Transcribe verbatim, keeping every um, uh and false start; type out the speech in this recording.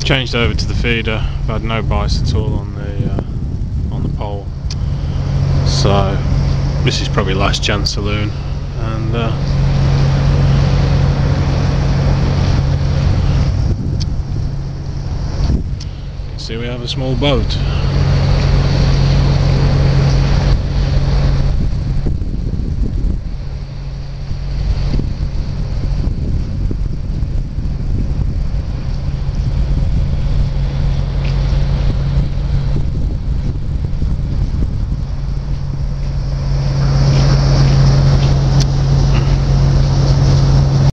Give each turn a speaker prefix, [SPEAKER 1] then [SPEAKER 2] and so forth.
[SPEAKER 1] changed over to the feeder. I've had no bites at all on the uh, on the pole, so this is probably last chance saloon. And uh, see, we have a small boat.